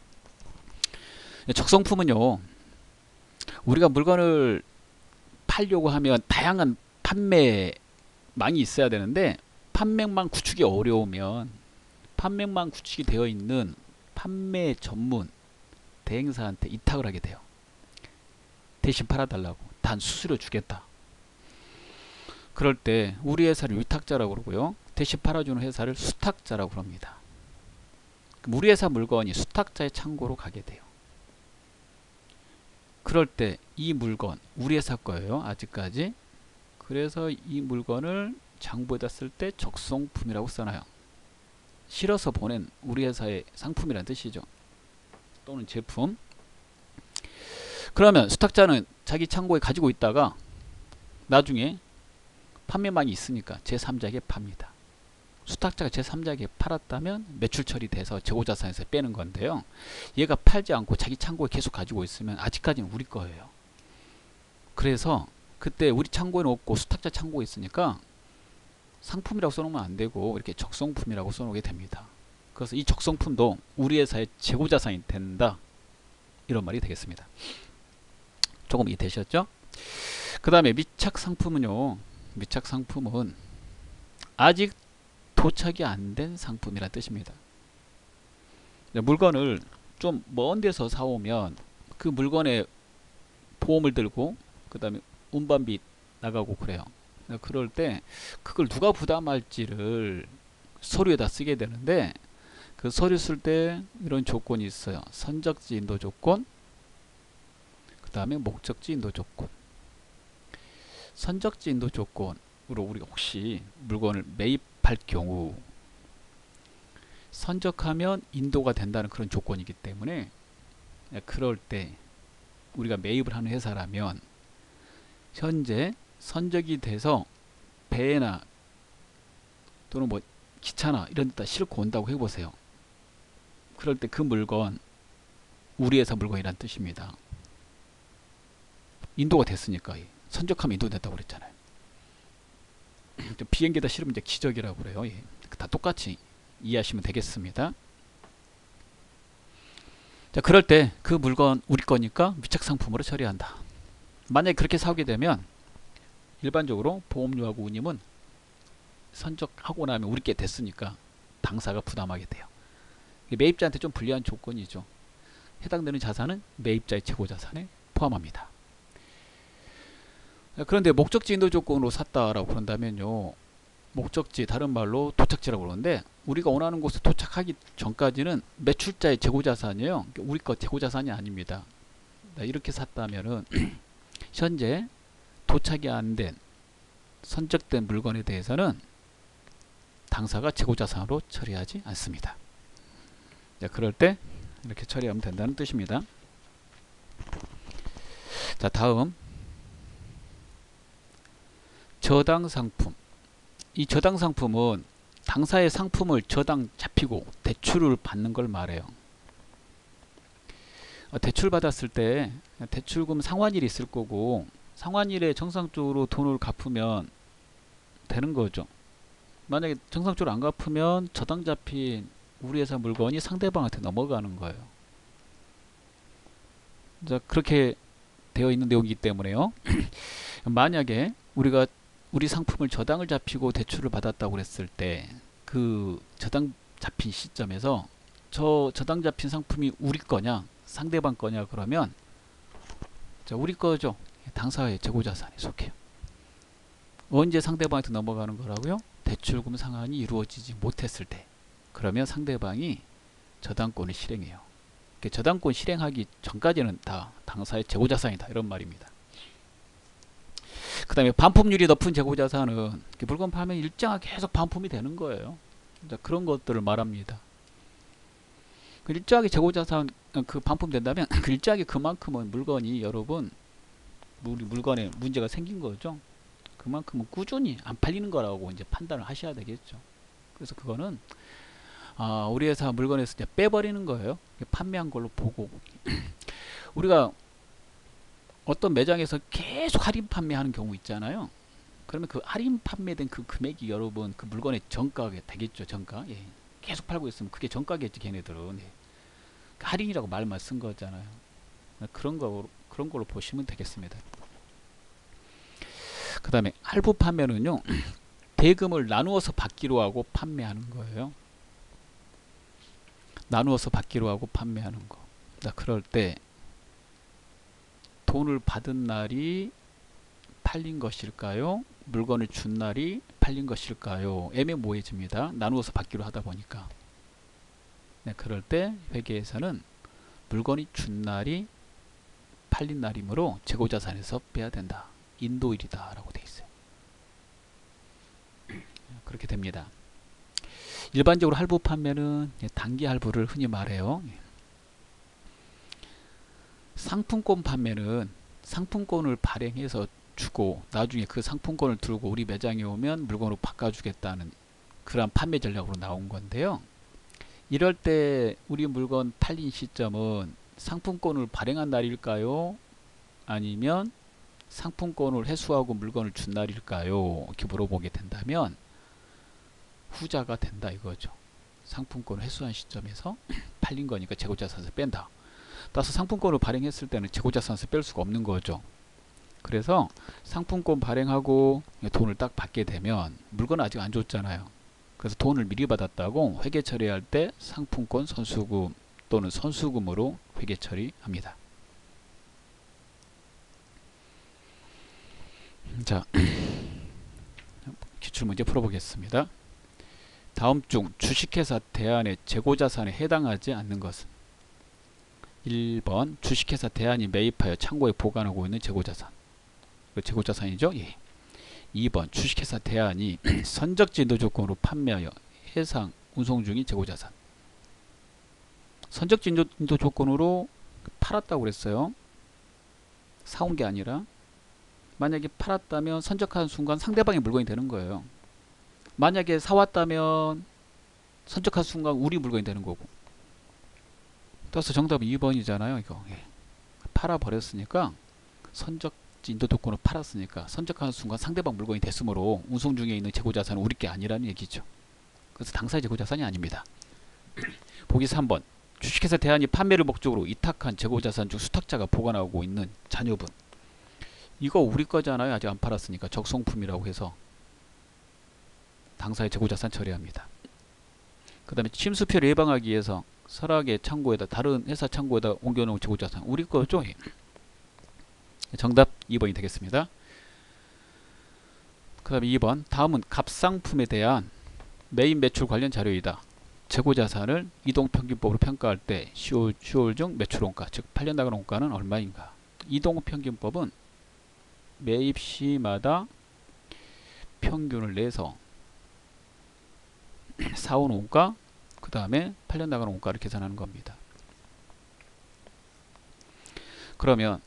적성품은요, 우리가 물건을 팔려고 하면 다양한 판매망이 있어야 되는데 판매망 구축이 어려우면 판매망 구축이 되어 있는 판매 전문 대행사한테 위탁을 하게 돼요. 대신 팔아달라고, 단 수수료 주겠다. 그럴 때 우리 회사를 위탁자라고 그러고요, 대신 팔아주는 회사를 수탁자라고 그럽니다. 그럼 우리 회사 물건이 수탁자의 창고로 가게 돼요. 그럴 때 이 물건 우리 회사 거예요, 아직까지. 그래서 이 물건을 장부에다 쓸 때 적성품이라고 써놔요. 실어서 보낸 우리 회사의 상품이라는 뜻이죠. 또는 제품. 그러면 수탁자는 자기 창고에 가지고 있다가 나중에 판매망이 있으니까 제3자에게 팝니다. 수탁자가 제3자에게 팔았다면 매출 처리돼서 재고자산에서 빼는 건데요. 얘가 팔지 않고 자기 창고에 계속 가지고 있으면 아직까지는 우리 거예요. 그래서 그때 우리 창고에 놓고 수탁자 창고에 있으니까 상품이라고 써놓으면 안 되고 이렇게 적성품이라고 써놓게 됩니다. 그래서 이 적성품도 우리 회사의 재고자산이 된다, 이런 말이 되겠습니다. 조금 이해되셨죠? 그 다음에 미착상품은요, 미착상품은 아직 도착이 안 된 상품이라는 뜻입니다. 물건을 좀 먼 데서 사오면 그 물건에 보험을 들고 그 다음에 운반비 나가고 그래요. 그럴 때 그걸 누가 부담할지를 서류에다 쓰게 되는데, 그 서류 쓸 때 이런 조건이 있어요. 선적지 인도 조건, 그 다음에 목적지 인도 조건. 선적지 인도 조건으로 우리가 혹시 물건을 매입할 경우 선적하면 인도가 된다는 그런 조건이기 때문에, 그럴 때 우리가 매입을 하는 회사라면 현재 선적이 돼서 배나 또는 뭐 기차나 이런 데다 싣고 온다고 해보세요. 그럴 때 그 물건 우리 회사 물건이란 뜻입니다. 인도가 됐으니까. 선적하면 인도됐다고 그랬잖아요. 비행기에다 실으면 이제 기적이라고 그래요. 다 똑같이 이해하시면 되겠습니다. 자, 그럴 때 그 물건 우리 거니까 미착상품으로 처리한다. 만약에 그렇게 사오게 되면 일반적으로 보험료하고 운임은 선적하고 나면 우리 게 됐으니까 당사가 부담하게 돼요. 매입자한테 좀 불리한 조건이죠. 해당되는 자산은 매입자의 재고자산에 포함합니다. 그런데 목적지 인도 조건으로 샀다라고 그런다면요, 목적지, 다른 말로 도착지라고 그러는데 우리가 원하는 곳에 도착하기 전까지는 매출자의 재고자산이에요. 우리 거 재고자산이 아닙니다. 이렇게 샀다면은 현재 도착이 안 된 선적된 물건에 대해서는 당사가 재고자산으로 처리하지 않습니다. 자, 그럴 때 이렇게 처리하면 된다는 뜻입니다. 자, 다음 저당상품. 이 저당상품은 당사의 상품을 저당 잡히고 대출을 받는 걸 말해요. 대출 받았을 때 대출금 상환일이 있을 거고 상환일에 정상적으로 돈을 갚으면 되는 거죠. 만약에 정상적으로 안 갚으면 저당 잡힌 우리 회사 물건이 상대방한테 넘어가는 거예요. 자, 그렇게 되어 있는 내용이기 때문에요. 만약에 우리가 우리 상품을 저당을 잡히고 대출을 받았다고 그랬을 때 그 저당 잡힌 시점에서 저 저당 잡힌 상품이 우리 거냐 상대방 거냐 그러면 자, 우리 거죠. 당사의 재고자산에 속해요. 언제 상대방한테 넘어가는 거라고요? 대출금 상환이 이루어지지 못했을 때. 그러면 상대방이 저당권을 실행해요. 저당권 실행하기 전까지는 다 당사의 재고자산이다, 이런 말입니다. 그 다음에 반품률이 높은 재고자산은 물건 팔면 일정하게 계속 반품이 되는 거예요. 그런 것들을 말합니다. 일정하게 재고자산 반품된다면 일정하게 그만큼은 물건이 여러분 우리 물건에 문제가 생긴 거죠. 그만큼은 꾸준히 안 팔리는 거라고 이제 판단을 하셔야 되겠죠. 그래서 그거는 우리 회사 물건에서 이제 빼버리는 거예요. 판매한 걸로 보고 우리가 어떤 매장에서 계속 할인 판매하는 경우 있잖아요. 그러면 그 할인 판매된 그 금액이 여러분 그 물건의 정가가 되겠죠. 정가. 예. 계속 팔고 있으면 그게 정가겠지 걔네들은. 예. 할인이라고 말만 쓴 거잖아요. 그런 걸로 보시면 되겠습니다. 그 다음에 할부 판매는요. 대금을 나누어서 받기로 하고 판매하는 거예요. 나누어서 받기로 하고 판매하는 거. 자, 그럴 때 돈을 받은 날이 팔린 것일까요? 물건을 준 날이 팔린 것일까요? 애매모호해집니다. 나누어서 받기로 하다 보니까. 네, 그럴 때 회계에서는 물건이 준 날이 팔린 날이므로 재고자산에서 빼야 된다. 인도일이다 라고 되어 있어요. 그렇게 됩니다. 일반적으로 할부 판매는 단기 할부를 흔히 말해요. 상품권 판매는 상품권을 발행해서 주고 나중에 그 상품권을 들고 우리 매장에 오면 물건으로 바꿔주겠다는 그런 판매 전략으로 나온 건데요. 이럴 때 우리 물건 팔린 시점은 상품권을 발행한 날일까요? 아니면 상품권을 회수하고 물건을 준 날일까요? 이렇게 물어보게 된다면 후자가 된다 이거죠. 상품권을 회수한 시점에서 팔린 거니까 재고자산에서 뺀다. 따라서 상품권을 발행했을 때는 재고자산에서 뺄 수가 없는 거죠. 그래서 상품권 발행하고 돈을 딱 받게 되면 물건은 아직 안 줬잖아요. 그래서 돈을 미리 받았다고 회계 처리할 때 상품권 선수금 또는 선수금으로 회계 처리합니다. 자, 기출문제 풀어보겠습니다. 다음 중 주식회사 대안의 재고자산에 해당하지 않는 것은 1번 주식회사 대안이 매입하여 창고에 보관하고 있는 재고자산. 재고자산이죠. 예. 2번 주식회사 대안이 선적지 인도 조건으로 판매하여 해상 운송 중인 재고자산. 선적지 인도 조건으로 팔았다고 그랬어요. 사온 게 아니라. 만약에 팔았다면 선적하는 순간 상대방의 물건이 되는 거예요. 만약에 사왔다면 선적한 순간 우리 물건이 되는 거고. 따라서 정답은 2번이잖아요. 이거. 예. 팔아버렸으니까 선적지 인도 조건을 팔았으니까 선적하는 순간 상대방 물건이 됐으므로 운송 중에 있는 재고자산은 우리 게 아니라는 얘기죠. 그래서 당사의 재고자산이 아닙니다. 보기 3번 주식회사 대안이 판매를 목적으로 위탁한 재고자산 중 수탁자가 보관하고 있는 잔여분. 이거 우리 거잖아요. 아직 안 팔았으니까 적성품이라고 해서 당사의 재고자산 처리합니다. 그 다음에 침수표를 예방하기 위해서 설악의 창고에다 다른 회사 창고에다 옮겨놓은 재고자산 우리 거죠. 정답 2번이 되겠습니다. 그 다음에 2번 다음은 갑상품에 대한 매입 매출 관련 자료이다. 재고자산을 이동평균법으로 평가할 때 10월 중 매출원가 즉 팔려나가는 원가는 얼마인가. 이동평균법은 매입 시마다 평균을 내서 사온 원가 그 다음에 팔려나가는 원가를 계산하는 겁니다. 그러면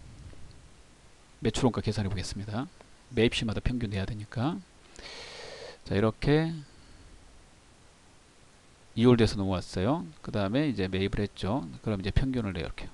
매출원가 계산해 보겠습니다. 매입 시마다 평균 내야 되니까. 자, 이렇게 2월 돼서 넘어왔어요. 그 다음에 이제 매입을 했죠. 그럼 이제 평균을 내요. 이렇게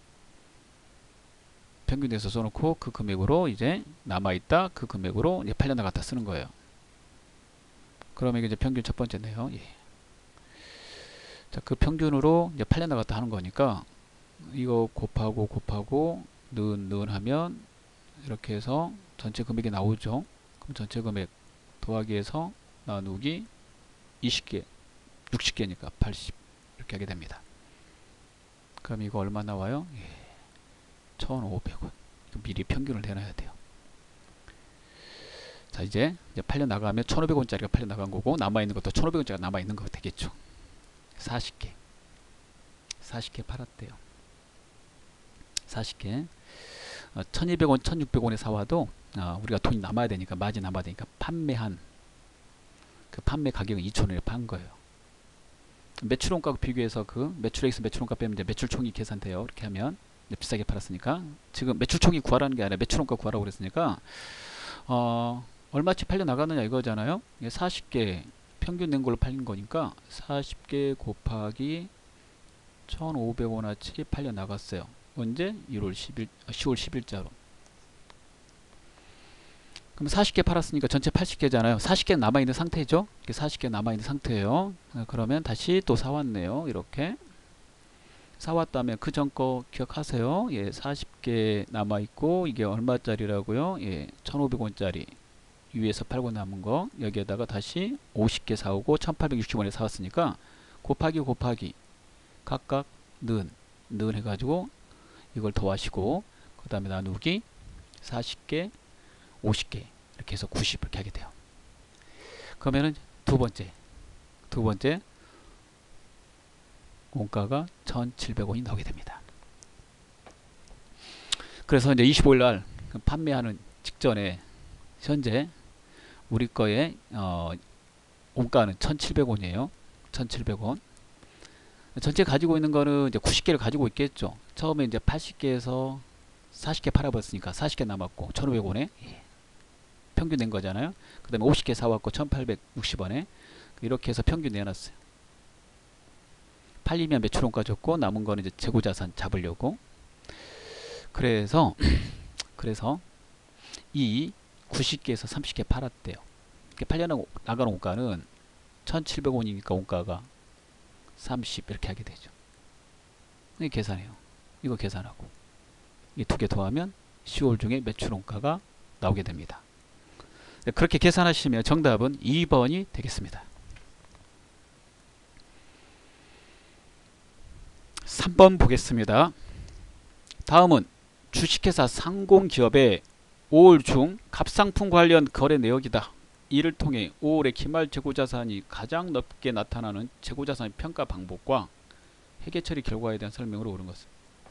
평균 내서 써놓고 그 금액으로 이제 남아있다 그 금액으로 이제 팔려나갔다 쓰는 거예요. 그러면 이제 평균 첫 번째네요. 예. 자, 그 평균으로 이제 팔려나갔다 하는 거니까 이거 곱하고 는 하면 이렇게 해서 전체 금액이 나오죠. 그럼 전체 금액 더하기 해서 나누기 20개 60개니까 80 이렇게 하게 됩니다. 그럼 이거 얼마 나와요? 예. 1,500원. 미리 평균을 내놔야 돼요. 자, 이제 팔려나가면 1,500원짜리가 팔려나간 거고 남아있는 것도 1,500원짜리가 남아있는 거 되겠죠. 40개 팔았대요. 40개 1,200원 1,600원에 사와도 우리가 돈이 남아야 되니까 마진 남아야 되니까 판매한 그 판매 가격은 2,000원에 판 거예요. 매출원가 비교해서 그 매출액에서 매출원가 빼면 이제 매출총이 계산돼요. 이렇게 하면 비싸게 팔았으니까 지금 매출총이 구하라는 게 아니라 매출원가 구하라고 그랬으니까 얼마치 팔려 나가느냐 이거잖아요. 40개 평균 낸 걸로 팔린 거니까 40개 곱하기 1,500원어치 팔려 나갔어요. 언제? 10월 10일자로. 그럼 40개 팔았으니까 전체 80개잖아요. 40개 남아있는 상태죠. 40개 남아있는 상태예요. 그러면 다시 또 사왔네요. 이렇게 사왔다면 그 전 거 기억하세요. 예, 40개 남아있고 이게 얼마짜리라고요? 예, 1,500원짜리 위에서 팔고 남은 거 여기에다가 다시 50개 사오고 1,860원에 사왔으니까 곱하기 각각 는 해가지고 이걸 더하시고 그 다음에 나누기 40개 50개 이렇게 해서 90 이렇게 하게 돼요. 그러면은 두 번째 원가가 1,700원이 나오게 됩니다. 그래서 이제 25일 날 판매하는 직전에 현재 우리 거의 원가는 1,700원이에요. 1,700원. 전체 가지고 있는 거는 이제 90개를 가지고 있겠죠. 처음에 이제 80개에서 40개 팔아봤으니까 40개 남았고 1,500원에 평균 낸 거잖아요. 그 다음에 50개 사왔고 1,860원에 이렇게 해서 평균 내놨어요. 팔리면 매출원가 줬고 남은 거는 이제 재고자산 잡으려고. 그래서 이 90개에서 30개 팔았대요. 이렇게 팔려나가는 원가는 1,700원이니까 원가가 30 이렇게 하게 되죠. 이거 계산해요. 이거 계산하고 이 두 개 더하면 10월 중에 매출 원가가 나오게 됩니다. 그렇게 계산하시면 정답은 2번이 되겠습니다. 3번 보겠습니다. 다음은 주식회사 상공기업의 5월 중 갑상품 관련 거래 내역이다. 이를 통해 5월의 기말 재고자산이 가장 높게 나타나는 재고자산의 평가 방법과 회계처리 결과에 대한 설명으로 옳은 것은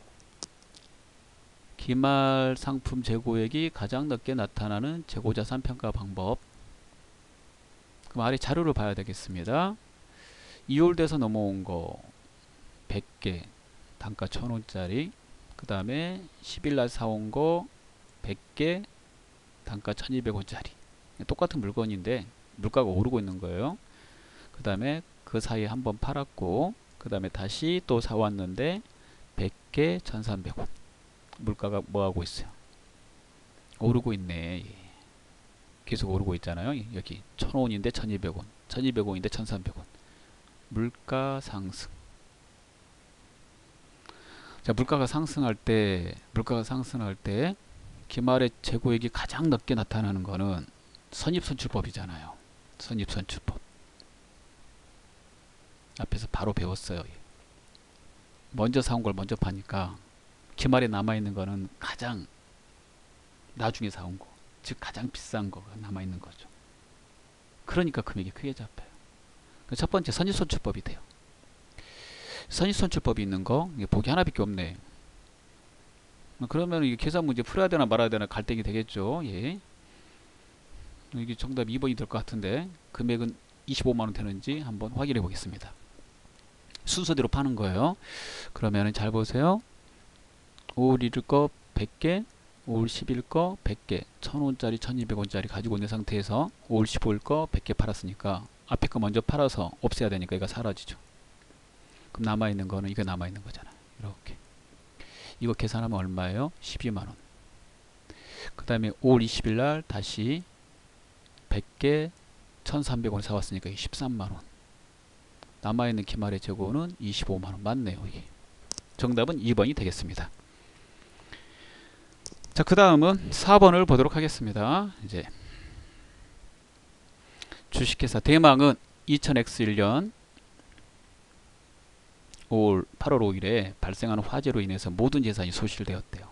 기말 상품 재고액이 가장 높게 나타나는 재고자산 평가 방법. 그럼 아래 자료를 봐야 되겠습니다. 2월 돼서 넘어온 거 100개 단가 1,000원짜리, 그 다음에 10일날 사온 거 100개 단가 1,200원짜리. 똑같은 물건인데 물가가 오르고 있는 거예요. 그 다음에 그 사이에 한번 팔았고 그 다음에 다시 또 사왔는데 100개 1,300원. 물가가 뭐하고 있어요? 오르고 있네. 계속 오르고 있잖아요. 여기 1,000원인데 1,200원, 1,200원인데 1,300원. 물가 상승. 자, 물가가 상승할 때 기말의 재고액이 가장 높게 나타나는 거는 선입선출법이잖아요. 선입선출법. 앞에서 바로 배웠어요. 먼저 사온 걸 먼저 파니까 기말에 남아있는 거는 가장 나중에 사온 거, 즉 가장 비싼 거가 남아있는 거죠. 그러니까 금액이 크게 잡혀요. 첫 번째 선입선출법이 돼요. 선입선출법이 있는 거 보기 하나밖에 없네. 그러면 이게 계산 문제 풀어야 되나 말아야 되나 갈등이 되겠죠. 예. 이게 정답 2번이 될 것 같은데 금액은 25만원 되는지 한번 확인해 보겠습니다. 순서대로 파는 거예요. 그러면 잘 보세요. 5월 1일 거 100개, 5월 10일 거 100개, 1,000원짜리 1,200원짜리 가지고 있는 상태에서 5월 15일 거 100개 팔았으니까 앞에 거 먼저 팔아서 없애야 되니까 이거 사라지죠. 그럼 남아있는 거는 이거 남아있는 거잖아요. 이렇게 이거 계산하면 얼마예요? 12만원. 그 다음에 5월 20일 날 다시 100개 1,300원 사왔으니까 13만원. 남아있는 기말의 재고는 25만원. 맞네요. 이게. 정답은 2번이 되겠습니다. 자, 그 다음은 4번을 보도록 하겠습니다. 이제 주식회사 대망은 2000X1년 8월 5일에 발생하는 화재로 인해서 모든 재산이 소실되었대요.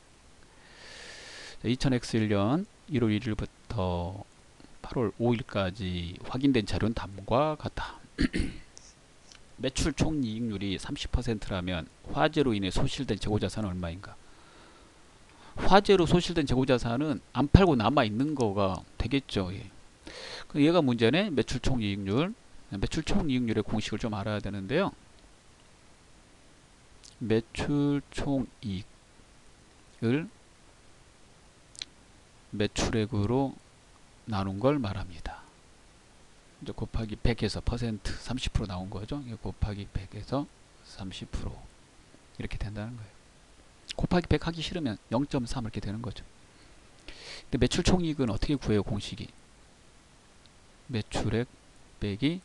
2000X1년 1월 1일부터 8월 5일까지 확인된 자료는 다음과 같다. 매출 총이익률이 30%라면 화재로 인해 소실된 재고자산은 얼마인가? 화재로 소실된 재고자산은 안 팔고 남아있는 거가 되겠죠. 예. 얘가 문제네. 매출 총이익률. 매출 총이익률의 공식을 좀 알아야 되는데요. 매출 총이익을 매출액으로 나눈 걸 말합니다. 이제 곱하기 100에서 퍼센트 30% 나온 거죠. 이게 곱하기 100에서 30% 이렇게 된다는 거예요. 곱하기 100 하기 싫으면 0.3 이렇게 되는 거죠. 근데 매출 총이익은 어떻게 구해요? 공식이 매출액 빼기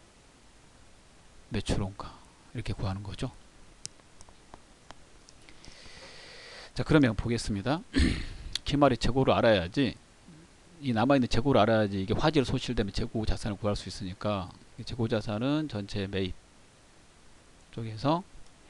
매출원가 이렇게 구하는 거죠. 자, 그러면 보겠습니다. 기말의 재고를 알아야지, 이 남아있는 재고를 알아야지 이게 화재로 소실되면 재고 자산을 구할 수 있으니까, 재고 자산은 전체 매입 쪽에서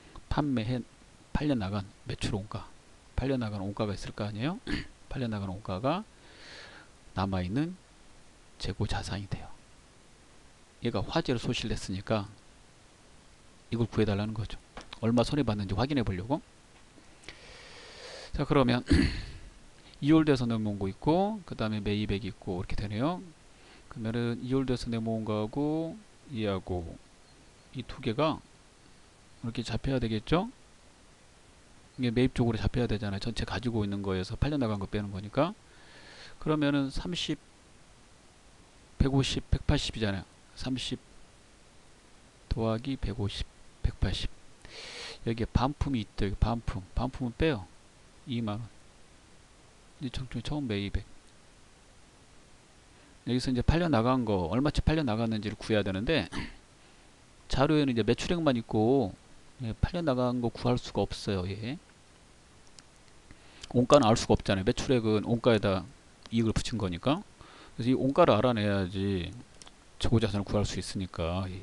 팔려 나간 매출 원가, 팔려 나간 원가가 있을 거 아니에요. 팔려 나간 원가가 남아있는 재고 자산이 돼요. 얘가 화재로 소실됐으니까 이걸 구해달라는 거죠. 얼마 손해봤는지 확인해 보려고. 자, 그러면 이월돼서 내모은 거 있고, 그 다음에 매입액이 있고, 이렇게 되네요. 그러면은 이월돼서 내모은 거하고 이하고 이 두 개가 이렇게 잡혀야 되겠죠. 이게 매입 쪽으로 잡혀야 되잖아요. 전체 가지고 있는 거에서 팔려나간 거 빼는 거니까. 그러면은 30 150 180이잖아요 30 더하기 150 180. 여기에 반품이 있다. 여기 반품은 빼요. 2만원. 이제 처음 매입액. 여기서 이제 팔려나간 거, 얼마치 팔려나갔는지를 구해야 되는데, 자료에는 이제 매출액만 있고, 예, 팔려나간 거 구할 수가 없어요. 예. 원가는 알 수가 없잖아요. 매출액은 원가에다 이익을 붙인 거니까. 그래서 이 원가를 알아내야지 재고자산을 구할 수 있으니까. 예.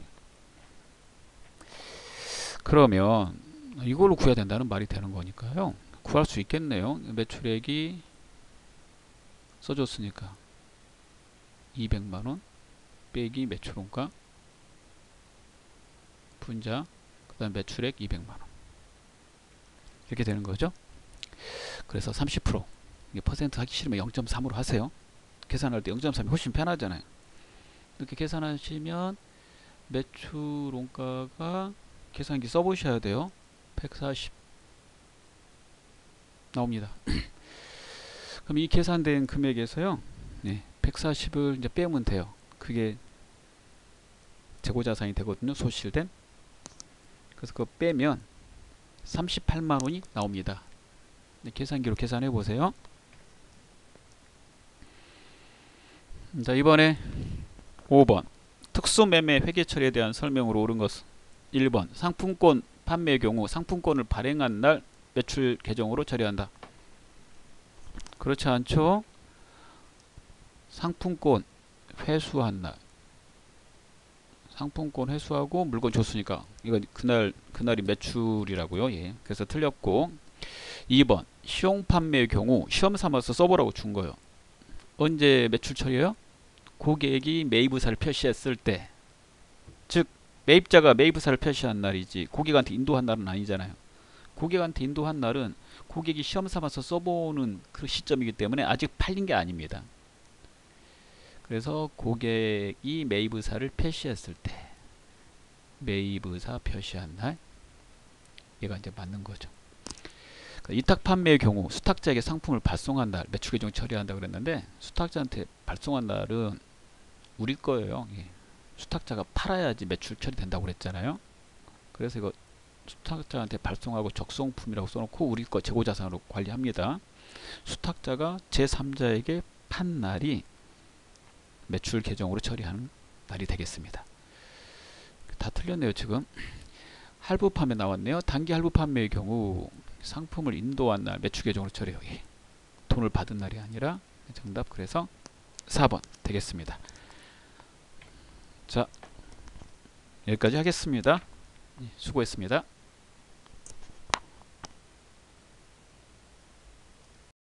그러면 이걸로 구해야 된다는 말이 되는 거니까요. 구할 수 있겠네요. 매출액이 써줬으니까 200만원 빼기 매출원가 분자 그 다음 매출액 200만원 이렇게 되는 거죠. 그래서 30% 이게 퍼센트 하기 싫으면 0.3으로 하세요. 계산할 때 0.3이 훨씬 편하잖아요. 이렇게 계산하시면 매출원가가 계산기 써보셔야 돼요. 140 나옵니다. 그럼 이 계산된 금액에서요, 네, 140을 이제 빼면 돼요. 그게 재고자산이 되거든요. 소실된. 그래서 그거 빼면 38만원이 나옵니다. 네, 계산기로 계산해 보세요. 자, 이번에 5번 특수매매 회계처리에 대한 설명으로 옳은 것은 1번 상품권 판매의 경우 상품권을 발행한 날 매출 계정으로 처리한다. 그렇지 않죠? 상품권 회수한 날, 상품권 회수하고 물건 줬으니까 이거 그날이 매출이라고요. 예. 그래서 틀렸고, 2번 시용 판매의 경우 시험 삼아서 써보라고 준 거예요. 언제 매출 처리해요? 고객이 매입의사를 표시했을 때, 즉 매입자가 매입의사를 표시한 날이지 고객한테 인도한 날은 아니잖아요. 고객한테 인도한 날은 고객이 시험 삼아서 써보는 그 시점이기 때문에 아직 팔린 게 아닙니다. 그래서 고객이 매입의사를 표시했을 때, 매입의사 표시한 날, 얘가 이제 맞는 거죠. 이탁 판매의 경우 수탁자에게 상품을 발송한 날 매출 계정 처리한다 그랬는데, 수탁자한테 발송한 날은 우리 거예요. 예. 수탁자가 팔아야지 매출 처리된다고 그랬잖아요. 그래서 이거 수탁자한테 발송하고 적송품이라고 써놓고 우리 거 재고자산으로 관리합니다. 수탁자가 제3자에게 판 날이 매출 계정으로 처리하는 날이 되겠습니다. 다 틀렸네요. 지금 할부 판매 나왔네요. 단기 할부 판매의 경우 상품을 인도한 날 매출 계정으로 처리해요. 예. 돈을 받은 날이 아니라. 정답 그래서 4번 되겠습니다. 자, 여기까지 하겠습니다. 수고했습니다.